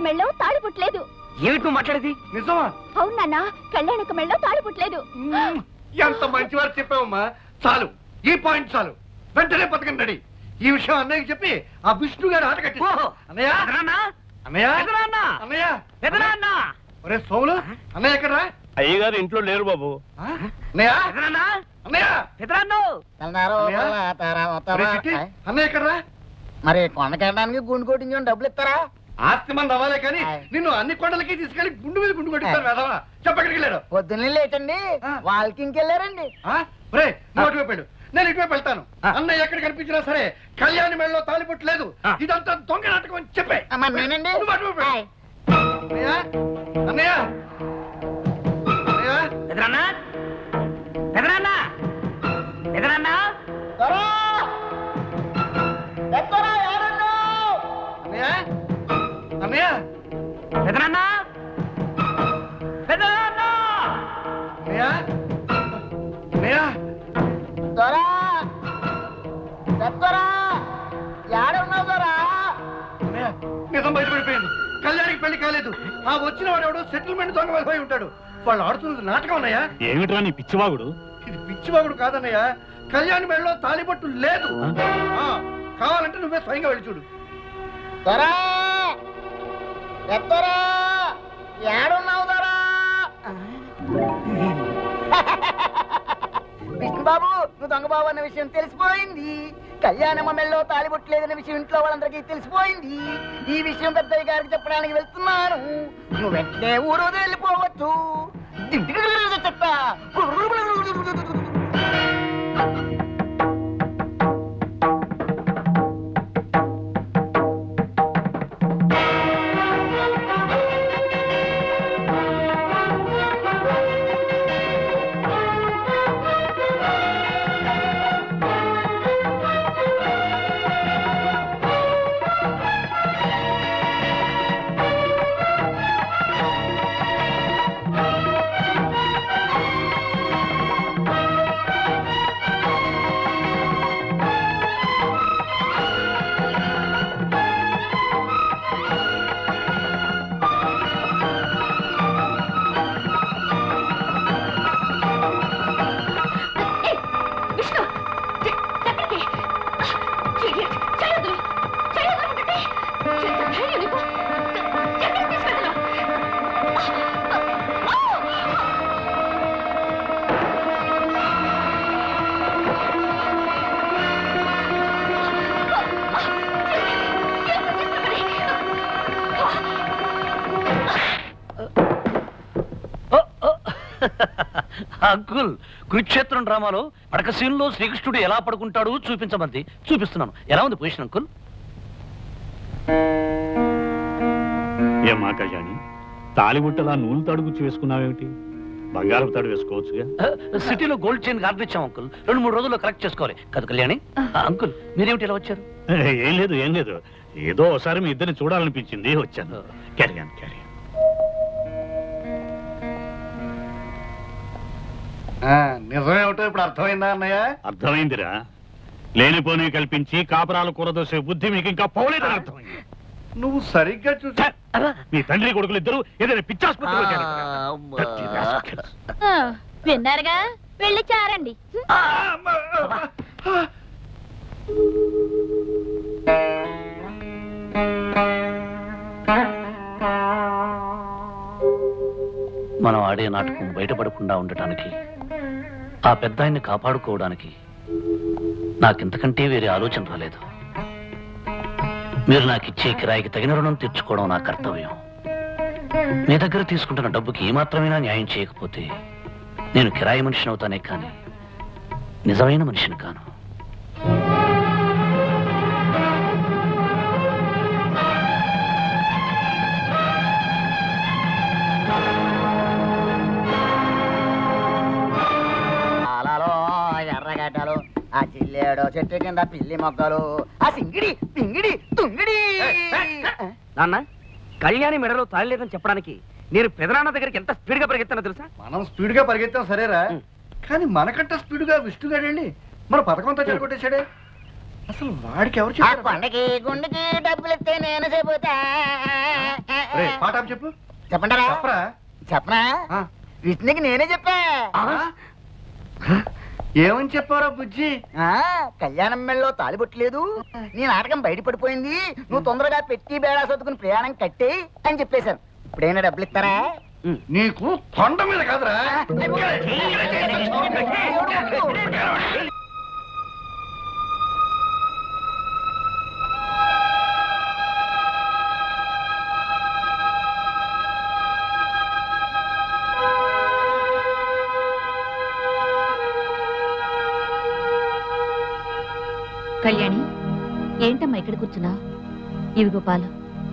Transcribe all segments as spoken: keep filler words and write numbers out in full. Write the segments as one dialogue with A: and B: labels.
A: మెళ్ళో తాళి పుట్టలేదు.
B: ఏమిటి నువ్వు మాట్లాడేది?
C: నిజమా?
A: అవును నాన్న, కళ్యాణికి మెళ్ళో తాళి పుట్టలేదు.
C: ఎంత మంచి వారు చెప్పావమ్మా. చాలు, ఈ పాయింట్ చాలు. వెంటనే పథకం రెడీ. ఈ విషయం అన్నయ్యకి చెప్పి ఆ విష్ణు గారు ఆట కట్టి. అన్నయ్య అన్నయ్య అన్నయ్య ఒరే సోములు, అన్నయ్య ఎక్కడరా?
D: అయ్యగారు ఇంట్లో లేరు బాబు.
C: అన్నయ్య అన్నయ్య అన్నయ్య ఎక్కడరా?
E: మరి కొండకెళ్ళడానికి గుండు కొట్టించు డబ్బులు ఇస్తారా?
C: ఆస్తి మంది అవ్వాలే కానీ నిన్ను అన్ని కొండలకి తీసుకెళ్లి గుండు మీద గుండు కొట్టిస్తాను వెదవా. చెప్పక్కడికి వెళ్ళాడు.
E: పొద్దున్నే లేటండి వాళ్ళకి ఇంకెళ్ళారండి.
C: నువ్వు అటువైపు వెళ్ళు, నేను ఇటువైపు వెళ్తాను. అన్నయ్య ఎక్కడ కనిపించినా సరే కళ్యాణి మెళ్ళలో తాలిపొట్టు లేదు, ఇదంతా దొంగ నాటకం అని చెప్పే.
E: నేనండి
C: నువ్వు అటువైపు వెళ్ళు. అన్నయ్య అన్నయ్య
B: పెదనాన్న పెదనాన్న పెదనాన్న
C: అన్నయ్య
B: పెదనాన్న పెదనాన్న
C: అన్నయ్య అన్నయ్య
E: దొరా దొరా ఏడున్నావు దొరా?
C: అన్నయ్య నిజం బయటపడిపోయింది. కళ్యాణికి పెళ్లి కాలేదు. ఆ వచ్చిన వాడు ఎవడో సెటిల్మెంట్ దొంగ వెళ్ళిపోయి ఉంటాడు. వాళ్ళు ఆడుతున్నది నాటకం అన్నయ్య.
D: ఏమిట్రా నీ పిచ్చివాగుడు?
C: ఇది పిచ్చివాగుడు కాదన్నయ్య. కళ్యాణి మెళ్ళలో తాలిపట్టు లేదు. కావాలంటే నువ్వే స్వయంగా వెళ్ళి చూడు.
E: దొరా దొరా ఏడున్నావు దొరా? విష్ణుబాబు, నువ్వు దొంగ బాబు అన్న విషయం తెలిసిపోయింది. కళ్యాణమ్మ మెళ్ళలో తాలిబొట్టలేదన్న విషయం ఇంట్లో వాళ్ళందరికీ తెలిసిపోయింది. ఈ విషయం పెద్దయ్య గారికి చెప్పడానికి వెళ్తున్నాను. నువ్వు వెంటనే ఊరు వెళ్ళిపోవచ్చు. చెత్త
B: అంకుల్, కురుక్షేత్రం డ్రామాలో పడక సీన్లో శ్రీకృష్ణుడు ఎలా పడుకుంటాడు చూపించమంది. చూపిస్తున్నాను. ఎలా ఉంది పొజిషన్ అంకుల్?
D: ఏమా కళ్యాణి, తాలిబుట్టలా నూనె తాడు గుచ్చి వేసుకున్నావేమిటి? బంగారం తాడు వేసుకోవచ్చుగా.
B: సిటీలో గోల్డ్ చైన్ ఆర్డర్ ఇచ్చాం అంకుల్. రెండు మూడు రోజుల్లో కలెక్ట్ చేసుకోవాలి కదా కళ్యాణి. అంకుల్, మీరేమిటి ఇలా వచ్చారు?
D: ఏం లేదు ఏం లేదు ఏదో ఒకసారి మీ ఇద్దరిని చూడాలనిపించింది, వచ్చాను. Carry carry.
C: నిజమేమిటో ఇప్పుడు అర్థమైందా అన్నయ్య?
D: అర్థమైందిరా. లేనిపోని కల్పించి కాపురాలు కూరదోసే బుద్ధి మీకు ఇంకా పోలేదని అర్థమైంది.
C: నువ్వు సరిగ్గా చూసా.
D: మీ తండ్రి కొడుకులు ఇద్దరు ఏదైనా పిచ్చాసుపత్రిలో
A: విన్నారుగా, వెళ్ళి చారండి.
B: మనం ఆడే నాటకం బయటపడకుండా ఉండటానికి, ఆ పెద్ద ఆయన్ని కాపాడుకోవడానికి నాకింతకంటే వేరే ఆలోచన రాలేదు. మీరు నాకిచ్చే కిరాయికి తగిన రుణం తీర్చుకోవడం నా కర్తవ్యం. మీ దగ్గర తీసుకుంటున్న డబ్బుకి ఏమాత్రమైనా న్యాయం చేయకపోతే నేను కిరాయి మనిషిని అవుతానే కానీ నిజమైన మనిషిని కాను.
E: ఎర్రగడ్డలు, ఆ చిల్లేడు చెట్టు కింద పిల్లి మొక్కలు, ఆ సింగిడి పింగిడి తుంగిడి.
B: నాన్న, కళ్యాణి మెడలో తాళి లేదని చెప్పడానికి నేను పెదనాన్న దగ్గరికి ఎంత స్పీడ్ గా పరిగెత్తానో తెలుసా?
C: మనం స్పీడ్ గా పరిగెత్తాం సరేరా, కానీ మనకంటే స్పీడ్ గా విష్ణుగాడండి మన పథకం అంతా చెడగొట్టేశాడే. అసలు వాడికి ఎవరు చెప్పారు?
E: కొండకి గుండెకి డబ్బులు ఇస్తే నేను చెబుతా.
C: చెప్పు
E: చెప్పంటారా
C: చెప్పరా
E: చెప్పనా
C: ఆ.
E: విష్ణుకి నేనే చెప్పా
C: ఏమని చెప్పారా బుజ్జి?
E: ఆ కళ్యాణం మెళ్ళలో తాలిబొట్టలేదు, నీ నాటకం బయటపడిపోయింది, నువ్వు తొందరగా పెట్టి బేడా సర్దుకుని ప్రయాణం కట్టే అని చెప్పేశాను. ఇప్పుడైనా డబ్బులు ఇస్తారా?
C: నీకు కొండ మీద కాదురా.
A: కళ్యాణి, ఏంటమ్మా ఇక్కడ కూర్చున్నా? ఇవిగో పాలు.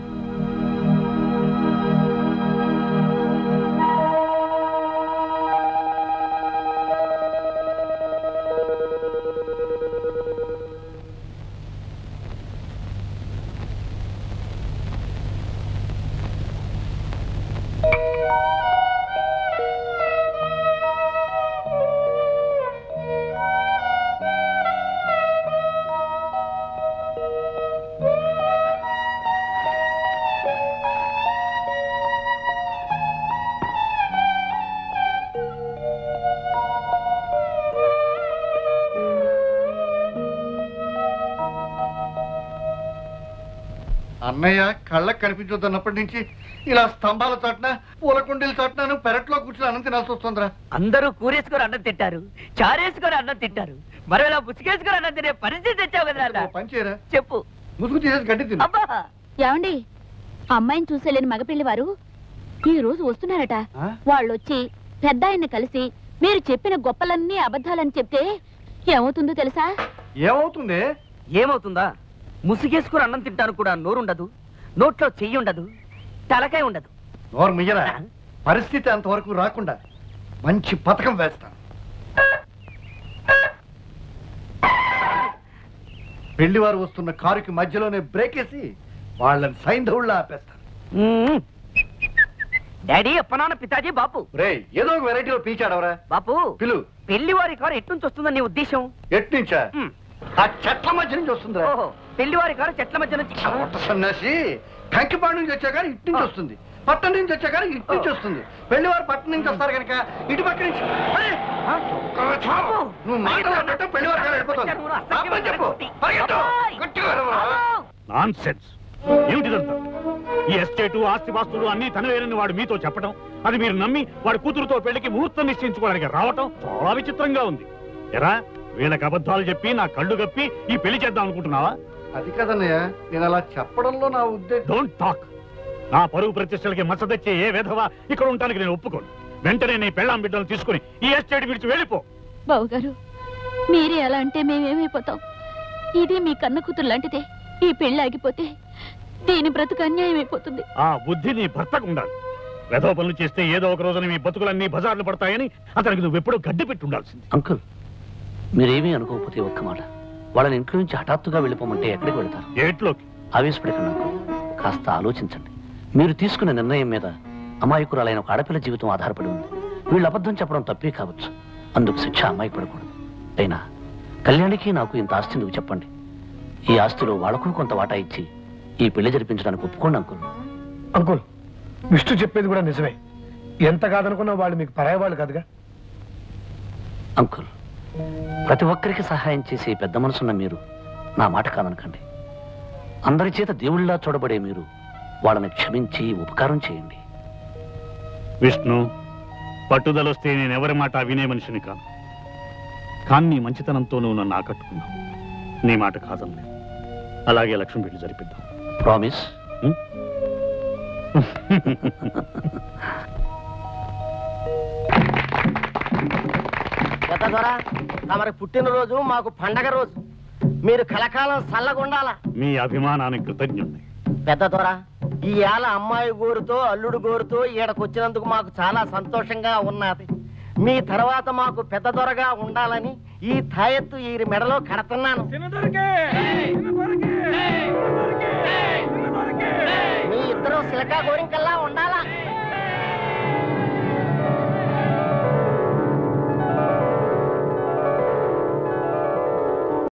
C: అన్నయ్య కళ్ళకు కనిపించొద్దన్నప్పటి నుంచి ఇలా స్తంభాల చాటున పూల కుండీల చాటున పెరట్లో కూర్చుని అన్నం తినాల్సి వస్తుందిరా.
F: అందరూ కూరేసుకొని అన్నం తింటారు, చారేసుకొని అన్నం తింటారు, మరి ఇలా ముసుగేసుకొని అన్నం తినే పరిస్థితి తెచ్చావు కదా నాన్న.
C: ఓ పని చేయరా,
F: చెప్పు.
C: ముసుగు తీసేసి గడ్డి తిను.
F: అబ్బా,
A: ఏమండి, అమ్మాయిని చూసేలేని మగపిల్లి వారు ఈ రోజు వస్తున్నారట.
C: ఆ?
A: వాళ్ళొచ్చి పెద్ద ఆయన్ని కలిసి మీరు చెప్పిన గొప్పలన్నీ అబద్ధాలని చెప్తే ఏమవుతుందో తెలుసా?
C: ఏమవుతుంది?
F: ఏమవుతుందా? ముసుగేసుకొని అన్నం తింటాను కూడా నోరుండదు, నోట్లో చెయ్యి ఉండదు, తలకాయ ఉండదు.
C: నోరు ముయ్యరా. పరిస్థితి అంతవరకు రాకుండా మంచి పథకం వేస్తాను. పెళ్లివారు వస్తున్న కారుకి మధ్యలోనే బ్రేక్ వేసి వాళ్ళని సైంధవుళ్ళ ఆపేస్తాను.
F: మ్మ్. డాడీ, అప్పనాన్న, పితాజీ, బాపు.
C: రే ఏదో ఒక వెరైటీలో పీచాడవరా.
F: బాపు,
C: పిలు.
F: పెళ్లి వారి కారు ఎట్నుంచి వస్తుందని నీ ఉద్దేశం?
C: ఎట్నుంచా?
F: మ్మ్.
C: ఆ చెట్ల మధ్య నుంచి వస్తుందిరా.
F: ఓహో, పెళ్లి వారి కారు చెట్ల మధ్య నుంచి.
C: ఆ ఒట్ట సన్నాసి కంకిపాడు నుంచి వచ్చాక ఇటు నుంచి వస్తుంది, పట్టణం నుంచి వచ్చాక ఇటు నుంచి వస్తుంది. పెళ్లివారు పట్టణం నుంచి వస్తారు కనుక ఇటు పక్క నుంచి. అరే, నువ్వు మాట్లాడుతుంటే పెళ్లివారు కారు వెళ్ళిపోతుంది. అబ్బని చెప్పు, పరిగెత్తు, గట్టిగా అరవరా.
D: నాన్సెన్స్. ఏమిటిదంతా? ఈ ఎస్టేటు ఆస్తిపాస్తులు అన్ని తనవేనని వాడు మీతో చెప్పడం, అది మీరు నమ్మి వాడి కూతురుతో పెళ్లికి ముహూర్తం నిశ్చయించుకోవడానికి రావటం చాలా విచిత్రంగా ఉంది. ఎరా, వీళ్ళకి అబద్ధాలు చెప్పి నా కళ్ళు గప్పి ఈ పెళ్లి చేద్దాం అనుకుంటున్నావా?
C: అది కదన్నయ్య, నేను అలా చెప్పడంలో నా ఉద్దేశం.
D: Don't talk. నా పరువు ప్రతిష్టలకి మచ్చ తెచ్చే ఏ విధవా ఇక్కడ ఉండటానికి నేను ఒప్పుకోను. వెంటనే నీ పెళ్ళాం బిడ్డలు తీసుకుని ఈ ఎస్టేట్ విడిచి వెళ్ళిపో.
A: బావుగారు, మీరే అలా అంటే మేమేమైపోతాం? ఇది మీ కన్న కూతురు లాంటిదే. ఈ పెళ్లి ఆగిపోతే దీని బ్రతుకు అన్యాయం అయిపోతుంది.
D: ఆ బుద్ధి నీ భర్తకు ఉండాలి. వెధవ పనులు చేస్తే ఏదో ఒక రోజున మీ బతుకులన్నీ బజార్లు పడతాయని అతనికి నువ్వు ఎప్పుడూ గడ్డి పెట్టి ఉండాల్సింది.
B: అంకుల్, మీరేమీ అనుకోకపోతే ఒక్క మాట, వాళ్ళని ఇంట్లో నుంచి హఠాత్తుగా వెళ్ళిపోమంటే ఎక్కడికి వెళ్తారు?
D: ఏట్లోకి.
B: ఆవేశపడకండి అంకుల్, కాస్త ఆలోచించండి. మీరు తీసుకున్న నిర్ణయం మీద అమాయకురాలైన ఒక ఆడపిల్ల జీవితం ఆధారపడి ఉంది. వీళ్ళు అబద్ధం చెప్పడం తప్పే కావచ్చు, అందుకు శిక్ష అమ్మాయికి పడకూడదు. అయినా కళ్యాణికి నాకు ఇంత ఆస్తి నువ్వు చెప్పండి. ఈ ఆస్తిలో వాళ్ళకు కొంత వాటా ఇచ్చి ఈ పెళ్లి జరిపించడానికి ఒప్పుకోండి అంకుల్.
G: అంకుల్, విష్ణు చెప్పేది కూడా నిజమే. ఎంత కాదనుకున్నా వాళ్ళు మీకు పరాయి వాళ్ళు కాదుగా.
B: అంకుల్, ప్రతి ఒక్కరికి సహాయం చేసే పెద్ద మనసున్న మీరు నా మాట కాదనకండి. అందరి చేత దేవుళ్ళలా చూడబడే మీరు వాళ్ళని క్షమించి ఉపకారం చేయండి.
D: విష్ణు, పట్టుదలొస్తే నేను ఎవరి మాట వినే మనిషిని కాను. కానీ నీ మంచితనంతో నువ్వు నన్ను ఆకట్టుకున్నావు. నీ మాట కాదనలేదు. అలాగే లక్ష్మి పెళ్లి జరిపిద్దాం.
B: ప్రామిస్?
E: పెద్ద ద్వారా తమరి పుట్టినరోజు మాకు పండగ రోజు. మీరు కలకాలం చల్లగుండాలా.
D: మీ అభిమానానికి కృతజ్ఞుణ్ణి.
E: పెద్ద ద్వారా ఈ ఏళ అమ్మాయి గోరుతో అల్లుడు గోరుతో ఈడకొచ్చినందుకు మాకు చాలా సంతోషంగా ఉన్నది. మీ తర్వాత మాకు పెద్ద దొరగా ఉండాలని ఈ తాయెత్తు ఈ మెడలో కడుతున్నాను. మీ ఇద్దరు సిలకా గోరింకల్లా ఉండాలి.